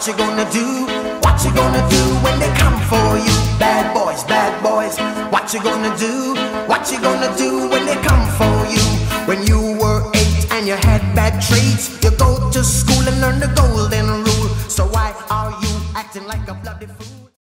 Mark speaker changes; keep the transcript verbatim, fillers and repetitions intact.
Speaker 1: What you gonna do? What you gonna do when they come for you? Bad boys, bad boys. What you gonna do? What you gonna do when they come for you? When you were eight and you had bad traits, you go to school and learn the golden